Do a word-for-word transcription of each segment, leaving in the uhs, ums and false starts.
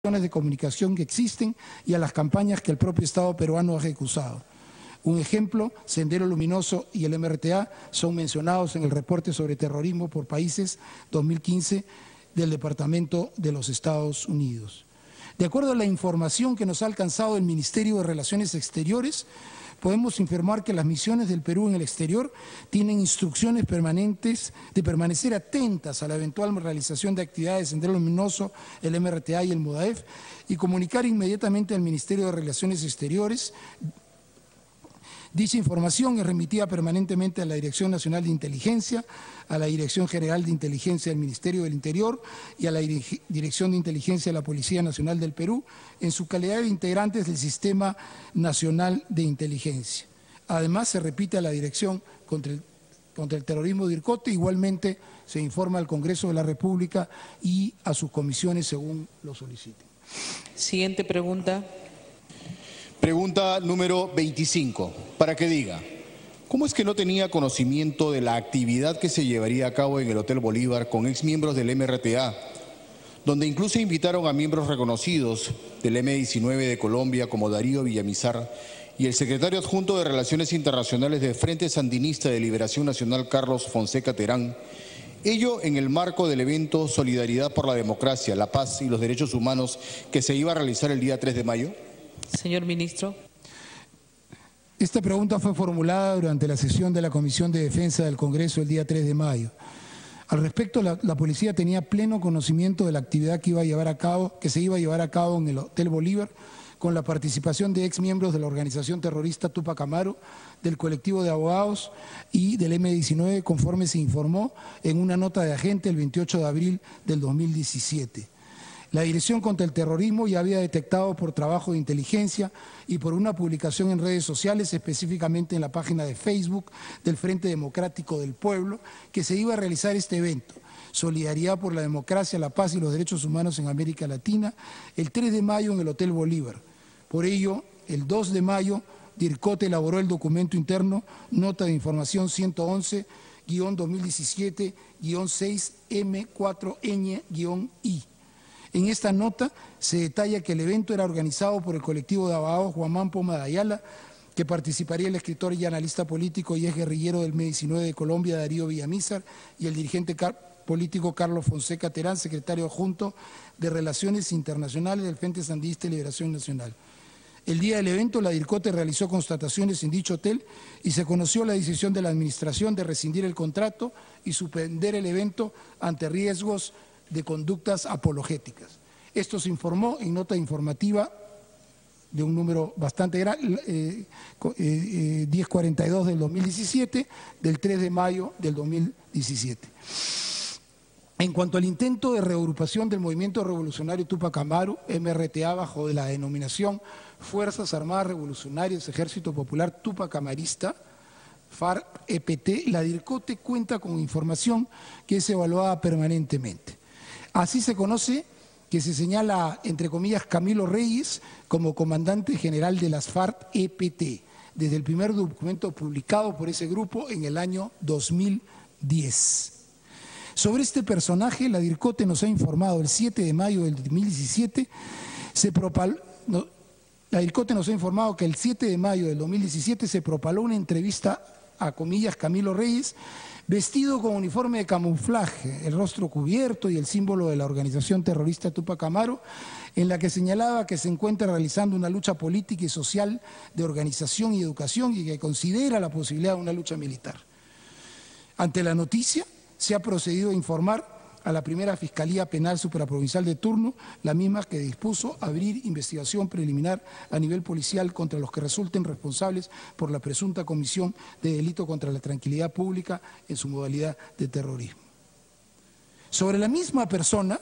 de comunicación que existen y a las campañas que el propio Estado peruano ha ejecutado. Un ejemplo, Sendero Luminoso y el M R T A son mencionados en el reporte sobre terrorismo por países dos mil quince del Departamento de los Estados Unidos. De acuerdo a la información que nos ha alcanzado el Ministerio de Relaciones Exteriores, podemos informar que las misiones del Perú en el exterior tienen instrucciones permanentes de permanecer atentas a la eventual realización de actividades de Sendero Luminoso, el M R T A y el MODAEF y comunicar inmediatamente al Ministerio de Relaciones Exteriores. Dicha información es remitida permanentemente a la Dirección Nacional de Inteligencia, a la Dirección General de Inteligencia del Ministerio del Interior y a la Dirección de Inteligencia de la Policía Nacional del Perú en su calidad de integrantes del Sistema Nacional de Inteligencia. Además, se repite a la Dirección contra el, contra el Terrorismo de IRCOTE, igualmente se informa al Congreso de la República y a sus comisiones según lo soliciten. Siguiente pregunta. Pregunta número veinticinco, para que diga, ¿cómo es que no tenía conocimiento de la actividad que se llevaría a cabo en el Hotel Bolívar con exmiembros del M R T A, donde incluso invitaron a miembros reconocidos del eme diecinueve de Colombia como Darío Villamizar y el secretario adjunto de Relaciones Internacionales del Frente Sandinista de Liberación Nacional Carlos Fonseca Terán, ello en el marco del evento Solidaridad por la Democracia, la Paz y los Derechos Humanos que se iba a realizar el día tres de mayo? Señor Ministro. Esta pregunta fue formulada durante la sesión de la Comisión de Defensa del Congreso el día tres de mayo. Al respecto, la, la policía tenía pleno conocimiento de la actividad que, iba a llevar a cabo, que se iba a llevar a cabo en el Hotel Bolívar, con la participación de exmiembros de la organización terrorista Tupac Amaru, del colectivo de abogados y del eme diecinueve, conforme se informó en una nota de agente el veintiocho de abril del dos mil diecisiete. La Dirección contra el Terrorismo ya había detectado por trabajo de inteligencia y por una publicación en redes sociales, específicamente en la página de Facebook del Frente Democrático del Pueblo, que se iba a realizar este evento, Solidaridad por la Democracia, la Paz y los Derechos Humanos en América Latina, el tres de mayo en el Hotel Bolívar. Por ello, el dos de mayo, DIRCOTE elaboró el documento interno, nota de información ciento once guión dos mil diecisiete guión seis eme cuatro ñ guión i. En esta nota se detalla que el evento era organizado por el colectivo de abogados Guamán Poma de Ayala, que participaría el escritor y analista político y ex guerrillero del eme diecinueve de Colombia, Darío Villamizar, y el dirigente político Carlos Fonseca Terán, secretario adjunto de Relaciones Internacionales del Frente Sandinista de Liberación Nacional. El día del evento, la DIRCOTE realizó constataciones en dicho hotel y se conoció la decisión de la Administración de rescindir el contrato y suspender el evento ante riesgos de conductas apologéticas. Esto se informó en nota informativa de un número bastante grande, eh, eh, diez cuarenta y dos del dos mil diecisiete, del tres de mayo del dos mil diecisiete. En cuanto al intento de reagrupación del movimiento revolucionario Tupac Amaru, eme erre te a, bajo la denominación Fuerzas Armadas Revolucionarias Ejército Popular Tupac Amarista, FARC-E P T, la DIRCOTE cuenta con información que es evaluada permanentemente. Así se conoce que se señala, entre comillas, Camilo Reyes como comandante general de las FARC-E P T, desde el primer documento publicado por ese grupo en el año dos mil diez. Sobre este personaje, la DIRCOTE nos ha informado el siete de mayo del dos mil diecisiete, se propaló, no, la DIRCOTE nos ha informado que el siete de mayo del dos mil diecisiete se propaló una entrevista a comillas Camilo Reyes, vestido con uniforme de camuflaje, el rostro cubierto y el símbolo de la organización terrorista Tupac Amaru, en la que señalaba que se encuentra realizando una lucha política y social de organización y educación y que considera la posibilidad de una lucha militar. Ante la noticia, se ha procedido a informar a la primera Fiscalía Penal Supraprovincial de turno, la misma que dispuso abrir investigación preliminar a nivel policial contra los que resulten responsables por la presunta comisión de delito contra la tranquilidad pública en su modalidad de terrorismo. Sobre la misma persona,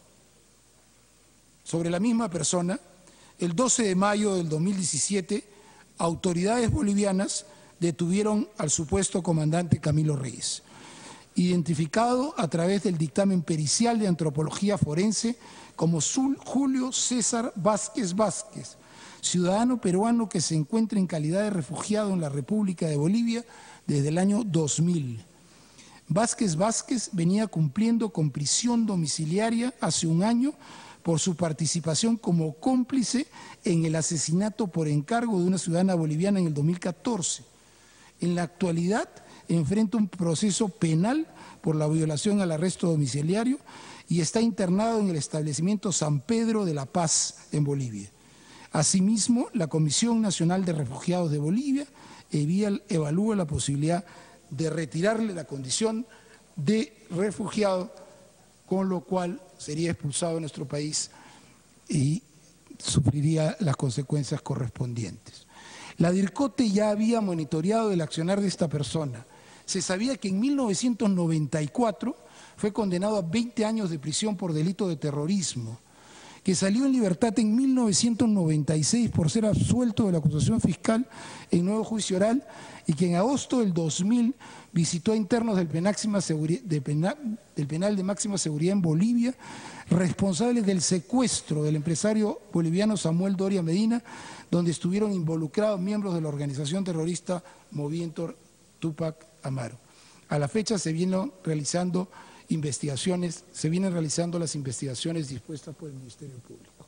sobre la misma persona, el doce de mayo del dos mil diecisiete, autoridades bolivianas detuvieron al supuesto comandante Camilo Reyes, identificado a través del dictamen pericial de antropología forense como Julio César Vázquez Vázquez, ciudadano peruano que se encuentra en calidad de refugiado en la República de Bolivia desde el año dos mil. Vázquez Vázquez venía cumpliendo con prisión domiciliaria hace un año por su participación como cómplice en el asesinato por encargo de una ciudadana boliviana en el dos mil catorce. En la actualidad enfrenta un proceso penal por la violación al arresto domiciliario y está internado en el establecimiento San Pedro de la Paz en Bolivia. Asimismo, la Comisión Nacional de Refugiados de Bolivia evalúa la posibilidad de retirarle la condición de refugiado, con lo cual sería expulsado de nuestro país y sufriría las consecuencias correspondientes. La DIRCOTE ya había monitoreado el accionar de esta persona. Se sabía que en mil novecientos noventa y cuatro fue condenado a veinte años de prisión por delito de terrorismo, que salió en libertad en mil novecientos noventa y seis por ser absuelto de la acusación fiscal en nuevo juicio oral y que en agosto del dos mil visitó a internos del penal, de penal, del penal de máxima seguridad en Bolivia, responsables del secuestro del empresario boliviano Samuel Doria Medina, donde estuvieron involucrados miembros de la organización terrorista Movimiento Túpac Amaru. A la fecha se vienen realizando investigaciones, se vienen realizando las investigaciones dispuestas por el Ministerio Público.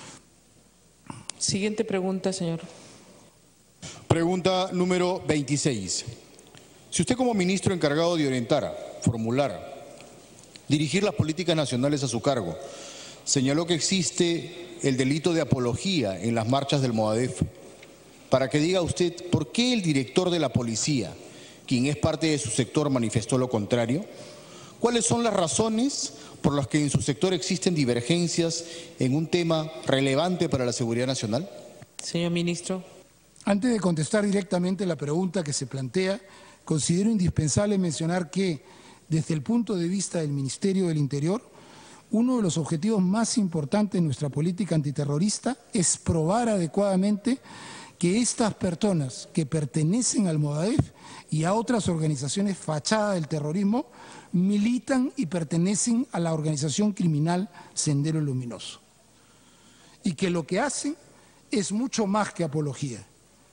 Siguiente pregunta, señor. Pregunta número veintiséis. Si usted como ministro encargado de orientar, formular, dirigir las políticas nacionales a su cargo, señaló que existe el delito de apología en las marchas del Movadef, para que diga usted por qué el director de la policía, quien es parte de su sector, manifestó lo contrario. ¿Cuáles son las razones por las que en su sector existen divergencias en un tema relevante para la seguridad nacional? Señor ministro. Antes de contestar directamente la pregunta que se plantea, considero indispensable mencionar que, desde el punto de vista del Ministerio del Interior, uno de los objetivos más importantes de nuestra política antiterrorista es probar adecuadamente que estas personas que pertenecen al Movadef y a otras organizaciones fachadas del terrorismo militan y pertenecen a la organización criminal Sendero Luminoso. Y que lo que hacen es mucho más que apología.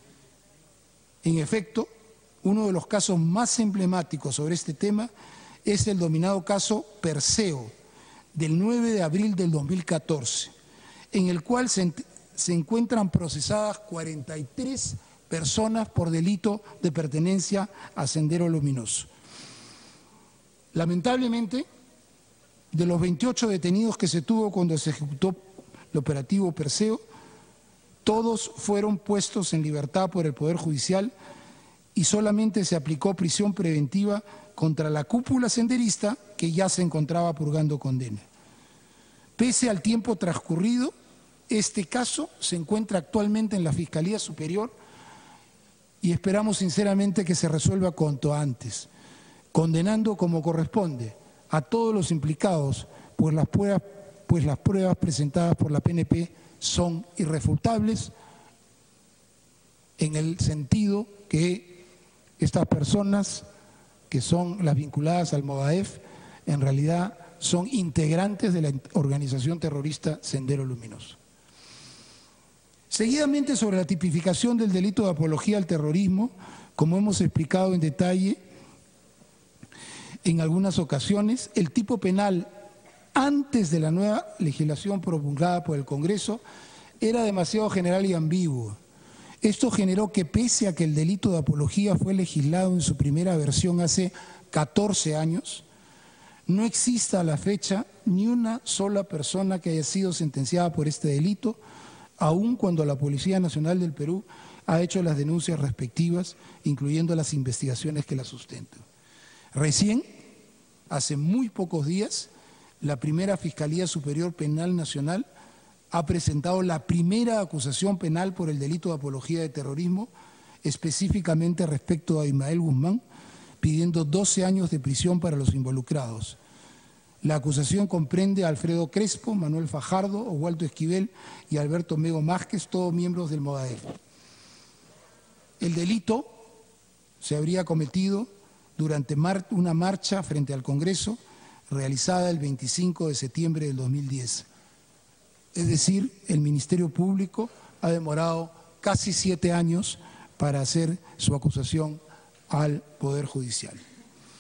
En efecto, uno de los casos más emblemáticos sobre este tema es el denominado caso Perseo, del nueve de abril del dos mil catorce, en el cual se, se encuentran procesadas cuarenta y tres personas por delito de pertenencia a Sendero Luminoso. Lamentablemente, de los veintiocho detenidos que se tuvo cuando se ejecutó el operativo Perseo, todos fueron puestos en libertad por el Poder Judicial y solamente se aplicó prisión preventiva contra la cúpula senderista que ya se encontraba purgando condena. Pese al tiempo transcurrido, este caso se encuentra actualmente en la Fiscalía Superior y esperamos sinceramente que se resuelva cuanto antes, condenando como corresponde a todos los implicados, pues las pruebas, pues las pruebas presentadas por la P N P son irrefutables en el sentido que estas personas que son las vinculadas al Movadef en realidad son integrantes de la organización terrorista Sendero Luminoso. Seguidamente, sobre la tipificación del delito de apología al terrorismo, como hemos explicado en detalle en algunas ocasiones, el tipo penal antes de la nueva legislación promulgada por el Congreso era demasiado general y ambiguo. Esto generó que, pese a que el delito de apología fue legislado en su primera versión hace catorce años, no exista a la fecha ni una sola persona que haya sido sentenciada por este delito, aun cuando la Policía Nacional del Perú ha hecho las denuncias respectivas, incluyendo las investigaciones que la sustentan. Recién, hace muy pocos días, la primera Fiscalía Superior Penal Nacional ha presentado la primera acusación penal por el delito de apología de terrorismo, específicamente respecto a Ismael Guzmán, pidiendo doce años de prisión para los involucrados. La acusación comprende a Alfredo Crespo, Manuel Fajardo, Oswaldo Esquivel y Alberto Mego Másquez, todos miembros del Movadef. El delito se habría cometido durante una marcha frente al Congreso realizada el veinticinco de septiembre del dos mil diez. Es decir, el Ministerio Público ha demorado casi siete años para hacer su acusación al Poder Judicial.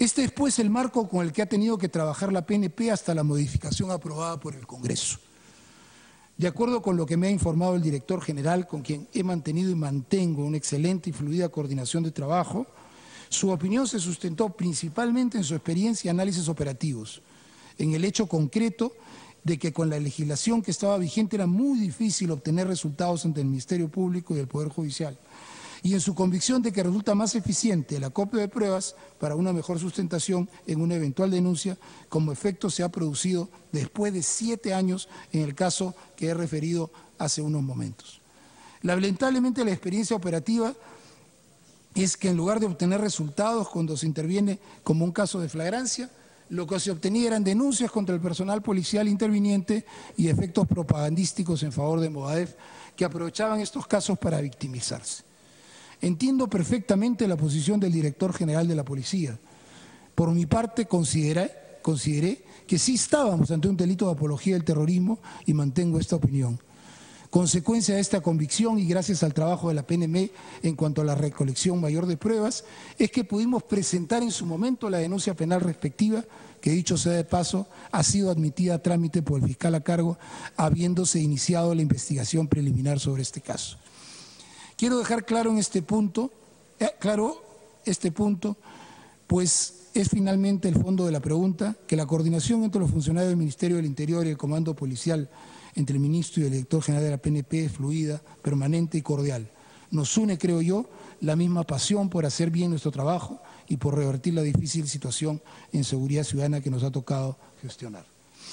Este es pues el marco con el que ha tenido que trabajar la P N P hasta la modificación aprobada por el Congreso. De acuerdo con lo que me ha informado el director general, con quien he mantenido y mantengo una excelente y fluida coordinación de trabajo, su opinión se sustentó principalmente en su experiencia y análisis operativos, en el hecho concreto de que con la legislación que estaba vigente era muy difícil obtener resultados ante el Ministerio Público y el Poder Judicial, y en su convicción de que resulta más eficiente el acopio de pruebas para una mejor sustentación en una eventual denuncia, como efecto se ha producido después de siete años en el caso que he referido hace unos momentos. Lamentablemente, la experiencia operativa es que en lugar de obtener resultados cuando se interviene como un caso de flagrancia, lo que se obtenía eran denuncias contra el personal policial interviniente y efectos propagandísticos en favor de Movadef que aprovechaban estos casos para victimizarse. Entiendo perfectamente la posición del director general de la policía. Por mi parte, consideré, consideré que sí estábamos ante un delito de apología del terrorismo y mantengo esta opinión. Consecuencia de esta convicción y gracias al trabajo de la P N M en cuanto a la recolección mayor de pruebas, es que pudimos presentar en su momento la denuncia penal respectiva, que dicho sea de paso, ha sido admitida a trámite por el fiscal a cargo, habiéndose iniciado la investigación preliminar sobre este caso. Quiero dejar claro en este punto, eh, claro este punto, pues es finalmente el fondo de la pregunta, que la coordinación entre los funcionarios del Ministerio del Interior y el Comando Policial entre el ministro y el director general de la P N P es fluida, permanente y cordial. Nos une, creo yo, la misma pasión por hacer bien nuestro trabajo y por revertir la difícil situación en seguridad ciudadana que nos ha tocado gestionar.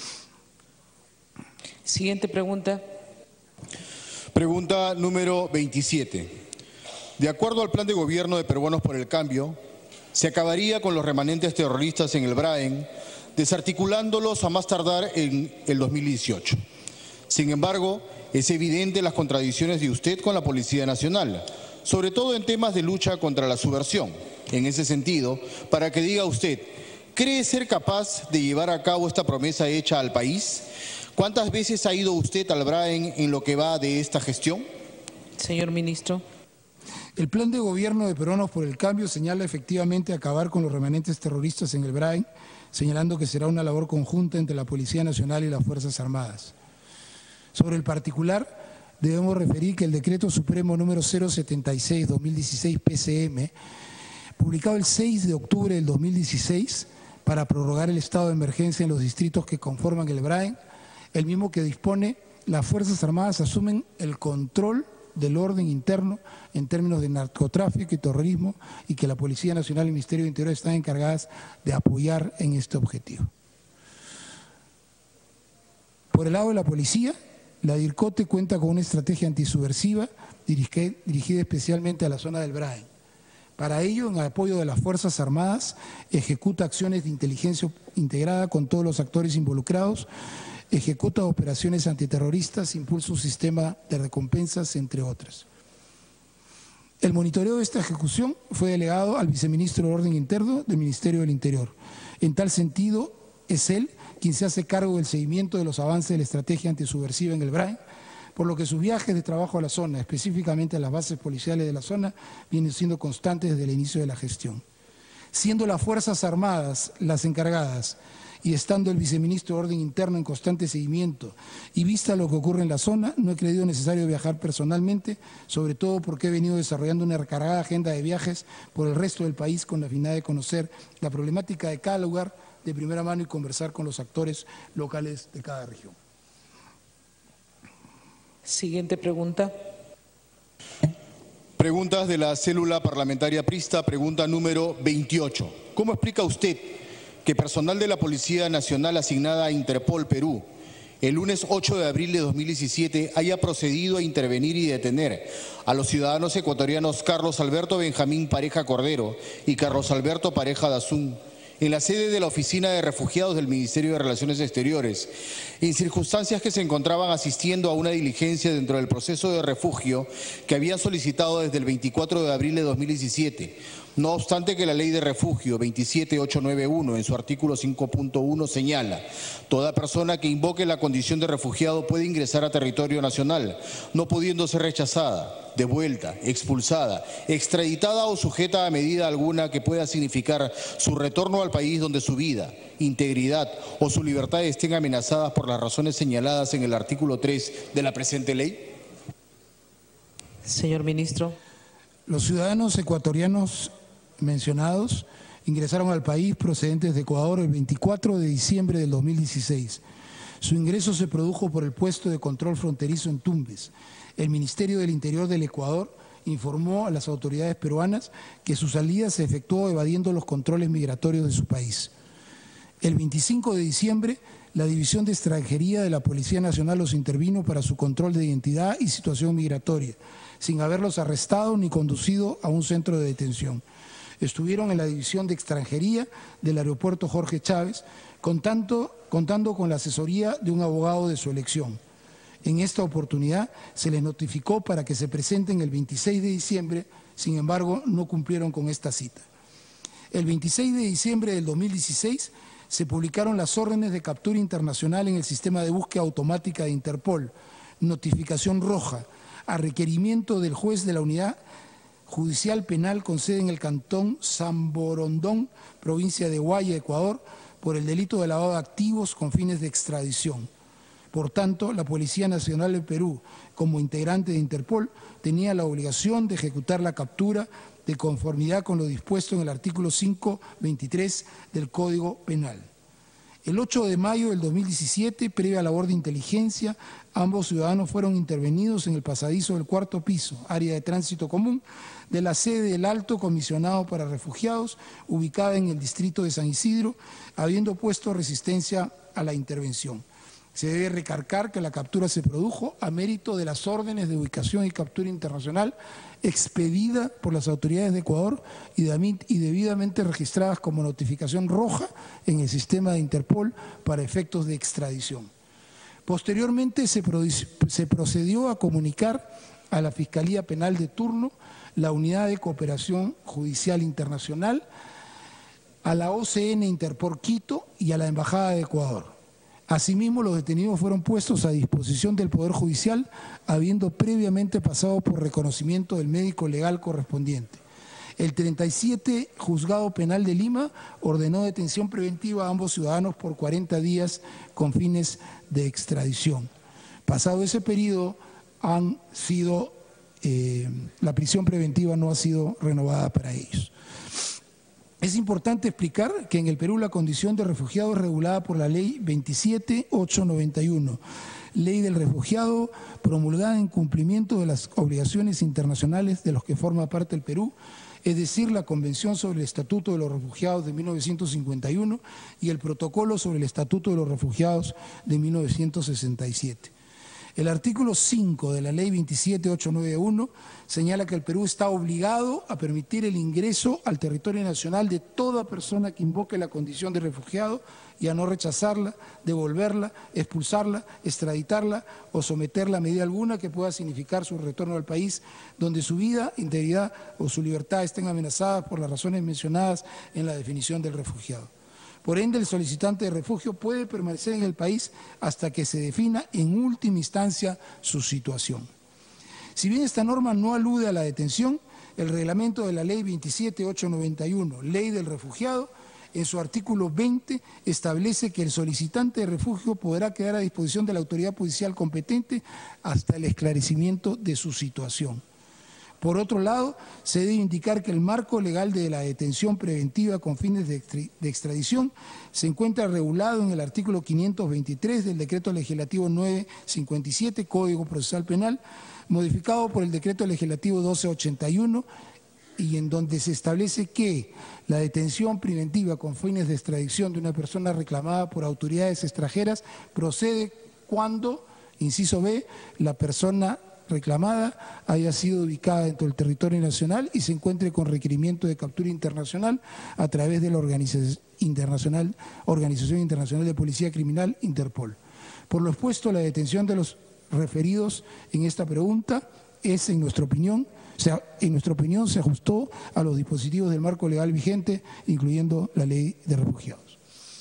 Siguiente pregunta. Pregunta número veintisiete. De acuerdo al plan de gobierno de Peruanos por el Cambio, se acabaría con los remanentes terroristas en el Braen, desarticulándolos a más tardar en el dos mil dieciocho. Sin embargo, es evidente las contradicciones de usted con la Policía Nacional, sobre todo en temas de lucha contra la subversión. En ese sentido, para que diga usted, ¿cree ser capaz de llevar a cabo esta promesa hecha al país? ¿Cuántas veces ha ido usted al Braen en lo que va de esta gestión? Señor ministro. El plan de gobierno de Peruanos por el Cambio señala efectivamente acabar con los remanentes terroristas en el Braen, señalando que será una labor conjunta entre la Policía Nacional y las Fuerzas Armadas. Sobre el particular, debemos referir que el Decreto Supremo número cero setenta y seis barra dos mil dieciséis P C M, publicado el seis de octubre del dos mil dieciséis para prorrogar el estado de emergencia en los distritos que conforman el Braen, el mismo que dispone, las Fuerzas Armadas asumen el control del orden interno en términos de narcotráfico y terrorismo y que la Policía Nacional y el Ministerio del Interior están encargadas de apoyar en este objetivo. Por el lado de la policía, la DIRCOTE cuenta con una estrategia antisubversiva dirigida especialmente a la zona del Braen. Para ello, en apoyo de las Fuerzas Armadas, ejecuta acciones de inteligencia integrada con todos los actores involucrados, ejecuta operaciones antiterroristas, impulsa un sistema de recompensas, entre otras. El monitoreo de esta ejecución fue delegado al viceministro de Orden Interno del Ministerio del Interior. En tal sentido, es él quien se hace cargo del seguimiento de los avances de la estrategia antisubversiva en el Braen, por lo que sus viajes de trabajo a la zona, específicamente a las bases policiales de la zona, vienen siendo constantes desde el inicio de la gestión. Siendo las Fuerzas Armadas las encargadas y estando el viceministro de Orden Interno en constante seguimiento y vista lo que ocurre en la zona, no he creído necesario viajar personalmente, sobre todo porque he venido desarrollando una recargada agenda de viajes por el resto del país con la finalidad de conocer la problemática de cada lugar de primera mano y conversar con los actores locales de cada región. Siguiente pregunta. Preguntas de la célula parlamentaria Prista, pregunta número veintiocho. ¿Cómo explica usted que personal de la Policía Nacional asignada a Interpol Perú el lunes ocho de abril de dos mil diecisiete haya procedido a intervenir y detener a los ciudadanos ecuatorianos Carlos Alberto Benjamín Pareja Cordero y Carlos Alberto Pareja Dazún en la sede de la Oficina de Refugiados del Ministerio de Relaciones Exteriores, en circunstancias que se encontraban asistiendo a una diligencia dentro del proceso de refugio que habían solicitado desde el veinticuatro de abril de dos mil diecisiete, No obstante que la Ley de Refugio veintisiete mil ochocientos noventa y uno en su artículo cinco punto uno señala: toda persona que invoque la condición de refugiado puede ingresar a territorio nacional, no pudiendo ser rechazada, devuelta, expulsada, extraditada o sujeta a medida alguna que pueda significar su retorno al país donde su vida, integridad o su libertad estén amenazadas por las razones señaladas en el artículo tres de la presente ley. Señor Ministro. Los ciudadanos ecuatorianos mencionados ingresaron al país procedentes de Ecuador el veinticuatro de diciembre del dos mil dieciséis. Su ingreso se produjo por el puesto de control fronterizo en Tumbes. El Ministerio del Interior del Ecuador informó a las autoridades peruanas que su salida se efectuó evadiendo los controles migratorios de su país. El veinticinco de diciembre, la División de Extranjería de la Policía Nacional los intervino para su control de identidad y situación migratoria, sin haberlos arrestado ni conducido a un centro de detención. Estuvieron en la División de Extranjería del aeropuerto Jorge Chávez, contando, contando con la asesoría de un abogado de su elección. En esta oportunidad se les notificó para que se presenten el veintiséis de diciembre, sin embargo, no cumplieron con esta cita. El veintiséis de diciembre del dos mil dieciséis se publicaron las órdenes de captura internacional en el sistema de búsqueda automática de Interpol, notificación roja, a requerimiento del juez de la Unidad Judicial Penal con sede en el Cantón San Borondón, provincia de Guaya, Ecuador, por el delito de lavado de activos con fines de extradición. Por tanto, la Policía Nacional del Perú, como integrante de Interpol, tenía la obligación de ejecutar la captura de conformidad con lo dispuesto en el artículo quinientos veintitrés del Código Penal. El ocho de mayo del dos mil diecisiete, previa labor de inteligencia, ambos ciudadanos fueron intervenidos en el pasadizo del cuarto piso, área de tránsito común, de la sede del Alto Comisionado para Refugiados, ubicada en el distrito de San Isidro, habiendo puesto resistencia a la intervención. Se debe recalcar que la captura se produjo a mérito de las órdenes de ubicación y captura internacional expedida por las autoridades de Ecuador y debidamente registradas como notificación roja en el sistema de Interpol para efectos de extradición. Posteriormente se procedió a comunicar a la Fiscalía Penal de turno, la Unidad de Cooperación Judicial Internacional, a la O C N Interpol Quito y a la Embajada de Ecuador. Asimismo, los detenidos fueron puestos a disposición del Poder Judicial, habiendo previamente pasado por reconocimiento del médico legal correspondiente. El treinta y siete Juzgado Penal de Lima ordenó detención preventiva a ambos ciudadanos por cuarenta días con fines de extradición. Pasado ese periodo, han sido, eh, la prisión preventiva no ha sido renovada para ellos. Es importante explicar que en el Perú la condición de refugiado es regulada por la Ley veintisiete mil ochocientos noventa y uno, Ley del Refugiado, promulgada en cumplimiento de las obligaciones internacionales de los que forma parte el Perú, es decir, la Convención sobre el Estatuto de los Refugiados de mil novecientos cincuenta y uno y el Protocolo sobre el Estatuto de los Refugiados de mil novecientos sesenta y siete. El artículo cinco de la Ley veintisiete mil ochocientos noventa y uno señala que el Perú está obligado a permitir el ingreso al territorio nacional de toda persona que invoque la condición de refugiado y a no rechazarla, devolverla, expulsarla, extraditarla o someterla a medida alguna que pueda significar su retorno al país donde su vida, integridad o su libertad estén amenazadas por las razones mencionadas en la definición del refugiado. Por ende, el solicitante de refugio puede permanecer en el país hasta que se defina en última instancia su situación. Si bien esta norma no alude a la detención, el reglamento de la Ley veintisiete mil ochocientos noventa y uno, Ley del Refugiado, en su artículo veinte establece que el solicitante de refugio podrá quedar a disposición de la autoridad judicial competente hasta el esclarecimiento de su situación. Por otro lado, se debe indicar que el marco legal de la detención preventiva con fines de extradición se encuentra regulado en el artículo quinientos veintitrés del Decreto Legislativo novecientos cincuenta y siete, Código Procesal Penal, modificado por el Decreto Legislativo doce ochenta y uno, y en donde se establece que la detención preventiva con fines de extradición de una persona reclamada por autoridades extranjeras procede cuando, inciso B, la persona reclamada haya sido ubicada dentro del territorio nacional y se encuentre con requerimiento de captura internacional a través de la Organización Internacional, Organización Internacional de Policía Criminal, Interpol. Por lo expuesto, la detención de los referidos en esta pregunta es, en nuestra opinión, O sea, en nuestra opinión se ajustó a los dispositivos del marco legal vigente, incluyendo la ley de refugiados.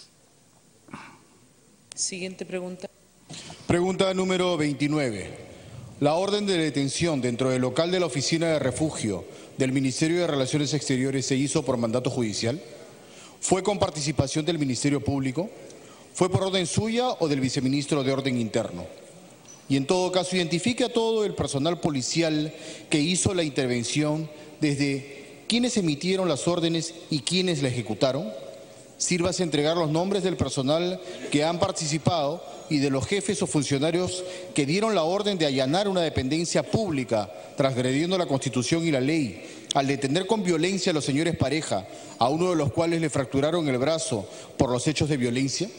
Siguiente pregunta. Pregunta número veintinueve. La orden de detención dentro del local de la Oficina de Refugio del Ministerio de Relaciones Exteriores se hizo por mandato judicial. ¿Fue con participación del Ministerio Público? ¿Fue por orden suya o del viceministro de Orden Interno? Y en todo caso, identifique a todo el personal policial que hizo la intervención, desde quienes emitieron las órdenes y quienes la ejecutaron. Sírvase entregar los nombres del personal que han participado y de los jefes o funcionarios que dieron la orden de allanar una dependencia pública, transgrediendo la Constitución y la ley, al detener con violencia a los señores Pareja, a uno de los cuales le fracturaron el brazo por los hechos de violencia.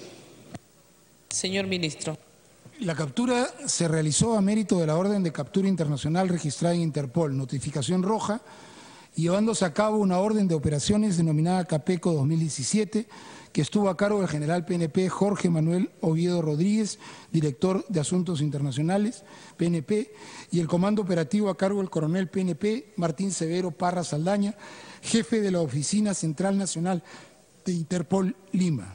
Señor ministro. La captura se realizó a mérito de la orden de captura internacional registrada en Interpol, notificación roja, llevándose a cabo una orden de operaciones denominada Capeco dos mil diecisiete, que estuvo a cargo del general P N P Jorge Manuel Oviedo Rodríguez, director de Asuntos Internacionales, P N P, y el comando operativo a cargo del coronel P N P Martín Severo Parra Saldaña, jefe de la Oficina Central Nacional de Interpol Lima.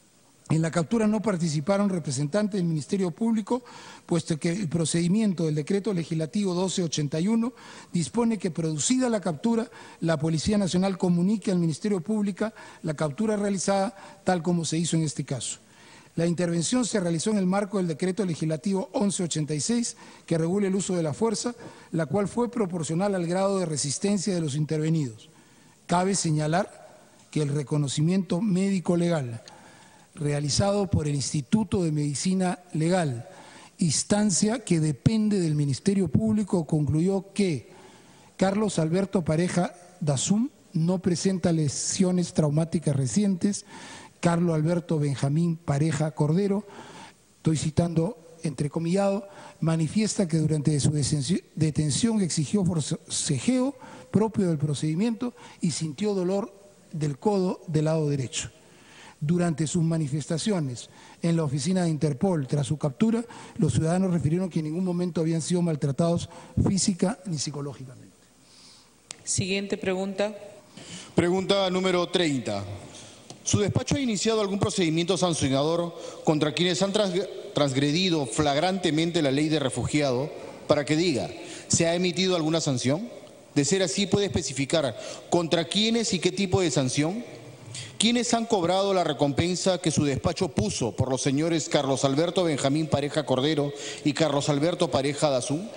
En la captura no participaron representantes del Ministerio Público, puesto que el procedimiento del Decreto Legislativo doce ochenta y uno dispone que, producida la captura, la Policía Nacional comunique al Ministerio Público la captura realizada, tal como se hizo en este caso. La intervención se realizó en el marco del Decreto Legislativo once ochenta y seis, que regula el uso de la fuerza, la cual fue proporcional al grado de resistencia de los intervenidos. Cabe señalar que el reconocimiento médico legal realizado por el Instituto de Medicina Legal, instancia que depende del Ministerio Público, concluyó que Carlos Alberto Pareja Dasum no presenta lesiones traumáticas recientes. Carlos Alberto Benjamín Pareja Cordero, estoy citando entrecomillado, manifiesta que durante su detención exigió forcejeo propio del procedimiento y sintió dolor del codo del lado derecho. Durante sus manifestaciones en la oficina de Interpol tras su captura, los ciudadanos refirieron que en ningún momento habían sido maltratados física ni psicológicamente. Siguiente pregunta. Pregunta número treinta. ¿Su despacho ha iniciado algún procedimiento sancionador contra quienes han transgredido flagrantemente la ley de refugiado para que diga, ¿se ha emitido alguna sanción? De ser así, ¿puede especificar contra quiénes y qué tipo de sanción? ¿Quiénes han cobrado la recompensa que su despacho puso por los señores Carlos Alberto Benjamín Pareja Cordero y Carlos Alberto Pareja Dasum?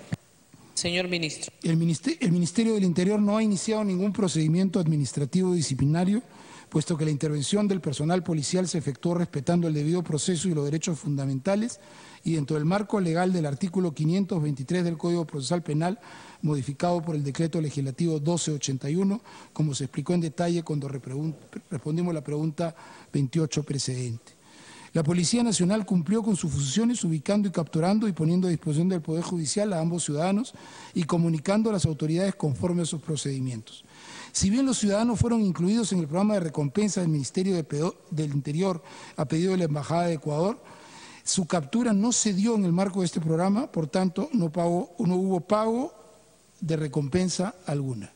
Señor ministro. El Ministerio, el Ministerio del Interior no ha iniciado ningún procedimiento administrativo disciplinario, puesto que la intervención del personal policial se efectuó respetando el debido proceso y los derechos fundamentales y dentro del marco legal del artículo quinientos veintitrés del Código Procesal Penal, modificado por el Decreto Legislativo doce ochenta y uno, como se explicó en detalle cuando respondimos la pregunta veintiocho precedente. La Policía Nacional cumplió con sus funciones ubicando y capturando y poniendo a disposición del Poder Judicial a ambos ciudadanos y comunicando a las autoridades conforme a sus procedimientos. Si bien los ciudadanos fueron incluidos en el programa de recompensa del Ministerio de del Interior a pedido de la Embajada de Ecuador, su captura no se dio en el marco de este programa, por tanto no, pagó, no hubo pago de recompensa alguna.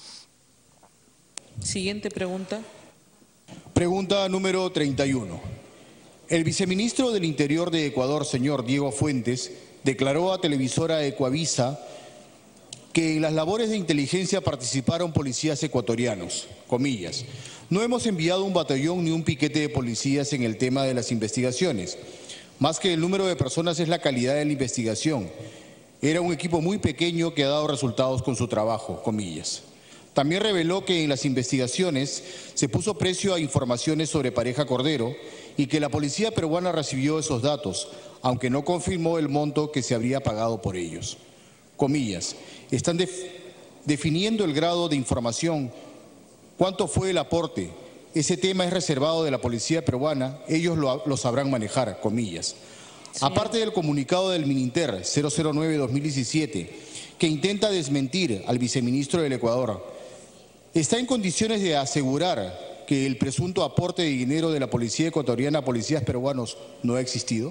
Siguiente pregunta. Pregunta número treinta y uno. El viceministro del Interior de Ecuador, señor Diego Fuentes, declaró a televisora Ecuavisa que en las labores de inteligencia participaron policías ecuatorianos, comillas. No hemos enviado un batallón ni un piquete de policías en el tema de las investigaciones. Más que el número de personas es la calidad de la investigación. Era un equipo muy pequeño que ha dado resultados con su trabajo, comillas. También reveló que en las investigaciones se puso precio a informaciones sobre Pareja Cordero y que la policía peruana recibió esos datos, aunque no confirmó el monto que se habría pagado por ellos. Comillas, están def definiendo el grado de información, cuánto fue el aporte. Ese tema es reservado de la policía peruana, ellos lo, lo sabrán manejar, comillas. Señor. Aparte del comunicado del Mininter cero cero nueve dos mil diecisiete, que intenta desmentir al viceministro del Ecuador, ¿está en condiciones de asegurar que el presunto aporte de dinero de la policía ecuatoriana a policías peruanos no ha existido?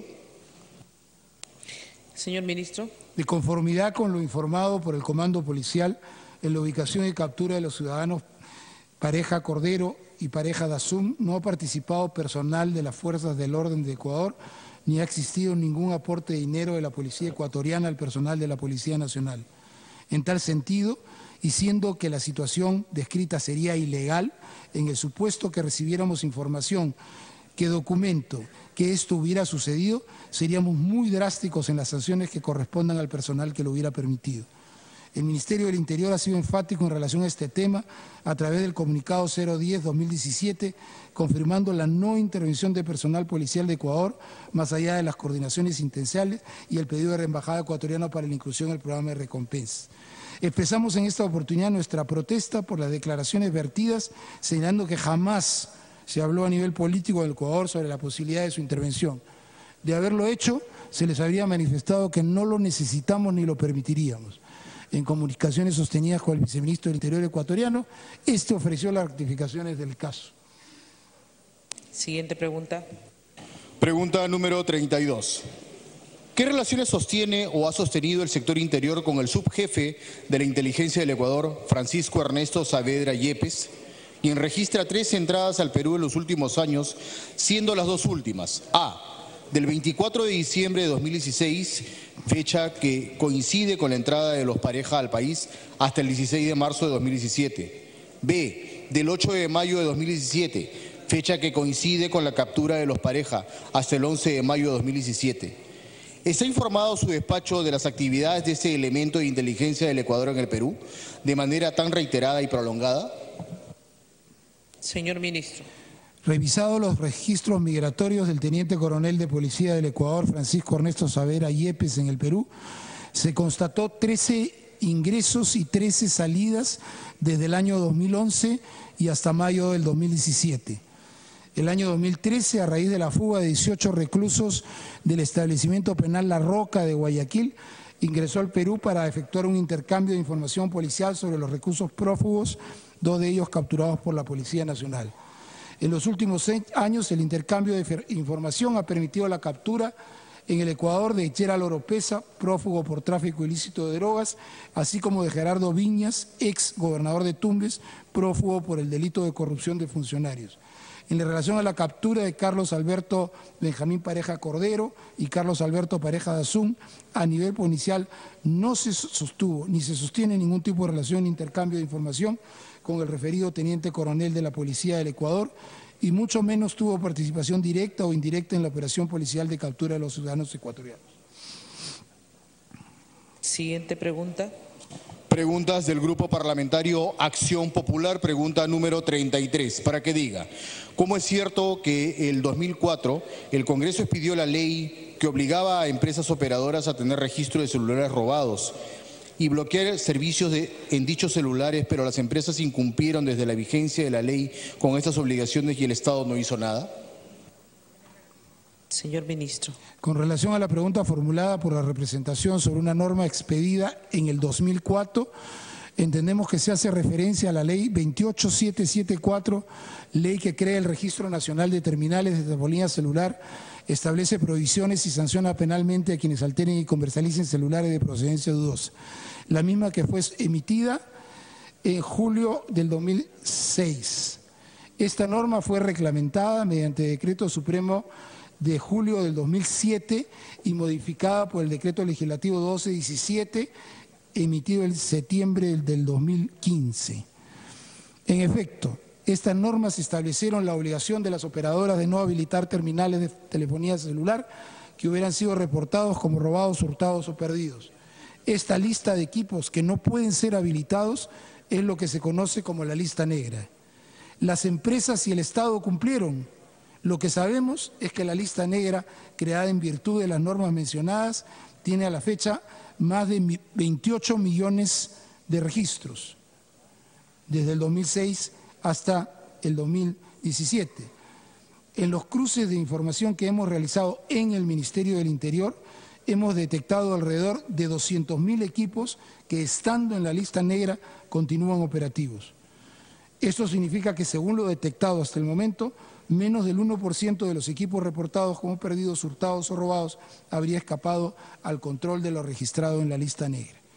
Señor ministro. De conformidad con lo informado por el Comando Policial, en la ubicación y captura de los ciudadanos pareja Cordero y pareja Dasum, no ha participado personal de las Fuerzas del Orden de Ecuador, ni ha existido ningún aporte de dinero de la Policía Ecuatoriana al personal de la Policía Nacional. En tal sentido, y siendo que la situación descrita sería ilegal, en el supuesto que recibiéramos información que documento que esto hubiera sucedido, seríamos muy drásticos en las sanciones que correspondan al personal que lo hubiera permitido. El Ministerio del Interior ha sido enfático en relación a este tema a través del comunicado cero diez guión dos mil diecisiete, confirmando la no intervención de personal policial de Ecuador, más allá de las coordinaciones intencionales y el pedido de la Embajada ecuatoriana para la inclusión en el programa de recompensas. Expresamos en esta oportunidad nuestra protesta por las declaraciones vertidas, señalando que jamás se habló a nivel político del Ecuador sobre la posibilidad de su intervención. De haberlo hecho, se les habría manifestado que no lo necesitamos ni lo permitiríamos. En comunicaciones sostenidas con el viceministro del Interior ecuatoriano, este ofreció las rectificaciones del caso. Siguiente pregunta. Pregunta número treinta y dos. ¿Qué relaciones sostiene o ha sostenido el sector interior con el subjefe de la Inteligencia del Ecuador, Francisco Ernesto Saavedra Yepes, quien registra tres entradas al Perú en los últimos años, siendo las dos últimas: A, del veinticuatro de diciembre de dos mil dieciséis, fecha que coincide con la entrada de los pareja al país, hasta el dieciséis de marzo de dos mil diecisiete; B, del ocho de mayo de dos mil diecisiete, fecha que coincide con la captura de los pareja, hasta el once de mayo de dos mil diecisiete. ¿Está informado su despacho de las actividades de ese elemento de inteligencia del Ecuador en el Perú de manera tan reiterada y prolongada? Señor Ministro. Revisados los registros migratorios del Teniente Coronel de Policía del Ecuador, Francisco Ernesto Saavedra Yepes, en el Perú, se constató trece ingresos y trece salidas desde el año dos mil once y hasta mayo del dos mil diecisiete. El año dos mil trece, a raíz de la fuga de dieciocho reclusos del establecimiento penal La Roca de Guayaquil, ingresó al Perú para efectuar un intercambio de información policial sobre los reclusos prófugos, dos de ellos capturados por la Policía Nacional. En los últimos años, el intercambio de información ha permitido la captura en el Ecuador de Gerald Oropesa, prófugo por tráfico ilícito de drogas, así como de Gerardo Viñas, ex gobernador de Tumbes, prófugo por el delito de corrupción de funcionarios. En relación a la captura de Carlos Alberto Benjamín Pareja Cordero y Carlos Alberto Pareja Dasum, a nivel policial no se sostuvo ni se sostiene ningún tipo de relación ni intercambio de información con el referido Teniente Coronel de la Policía del Ecuador, y mucho menos tuvo participación directa o indirecta en la operación policial de captura de los ciudadanos ecuatorianos. Siguiente pregunta. Preguntas del Grupo Parlamentario Acción Popular, pregunta número treinta y tres, para que diga: ¿cómo es cierto que el dos mil cuatro el Congreso expidió la ley que obligaba a empresas operadoras a tener registro de celulares robados y bloquear servicios de, en dichos celulares, pero las empresas incumplieron desde la vigencia de la ley con estas obligaciones y el Estado no hizo nada? Señor Ministro. Con relación a la pregunta formulada por la representación sobre una norma expedida en el dos mil cuatro, entendemos que se hace referencia a la ley veintiocho mil setecientos setenta y cuatro, ley que crea el Registro Nacional de Terminales de Telefonía Celular, establece prohibiciones y sanciona penalmente a quienes alteren y comercialicen celulares de procedencia dudosa. La misma que fue emitida en julio del dos mil seis. Esta norma fue reglamentada mediante Decreto Supremo de julio del dos mil siete y modificada por el Decreto Legislativo doce diecisiete, emitido en septiembre del dos mil quince. En efecto, estas normas establecieron la obligación de las operadoras de no habilitar terminales de telefonía celular que hubieran sido reportados como robados, hurtados o perdidos. Esta lista de equipos que no pueden ser habilitados es lo que se conoce como la lista negra. Las empresas y el Estado cumplieron. Lo que sabemos es que la lista negra, creada en virtud de las normas mencionadas, tiene a la fecha más de veintiocho millones de registros, desde el dos mil seis hasta el dos mil diecisiete. En los cruces de información que hemos realizado en el Ministerio del Interior, hemos detectado alrededor de doscientos mil equipos que, estando en la lista negra, continúan operativos. Esto significa que, según lo detectado hasta el momento, menos del uno por ciento de los equipos reportados como perdidos, hurtados o robados habría escapado al control de lo registrado en la lista negra.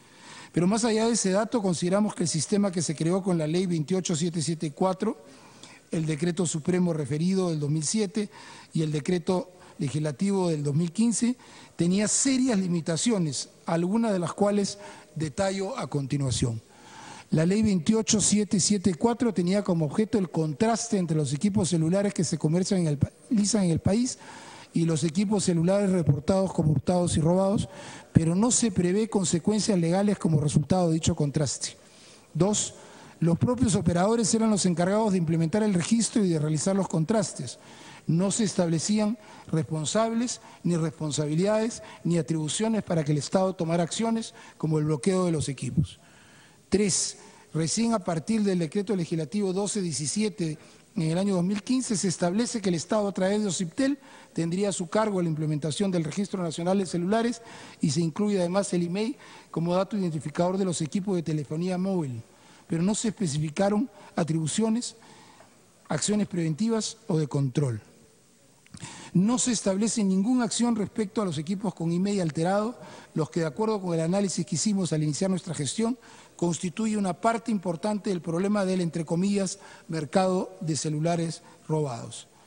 Pero más allá de ese dato, consideramos que el sistema que se creó con la Ley veintiocho mil setecientos setenta y cuatro, el Decreto Supremo referido del dos mil siete y el Decreto Legislativo del dos mil quince, tenía serias limitaciones, algunas de las cuales detallo a continuación. La Ley veintiocho mil setecientos setenta y cuatro tenía como objeto el contraste entre los equipos celulares que se comercializan en el, en el país y los equipos celulares reportados como hurtados y robados, pero no se prevé consecuencias legales como resultado de dicho contraste. Dos, los propios operadores eran los encargados de implementar el registro y de realizar los contrastes. No se establecían responsables, ni responsabilidades, ni atribuciones para que el Estado tomara acciones como el bloqueo de los equipos. Tres, recién a partir del Decreto Legislativo doce diecisiete en el año dos mil quince se establece que el Estado a través de OCIPTEL tendría a su cargo la implementación del Registro Nacional de Celulares y se incluye además el I M E I como dato identificador de los equipos de telefonía móvil, pero no se especificaron atribuciones, acciones preventivas o de control. No se establece ninguna acción respecto a los equipos con I M E I alterado, los que de acuerdo con el análisis que hicimos al iniciar nuestra gestión, constituye una parte importante del problema del, entre comillas, mercado de celulares robados.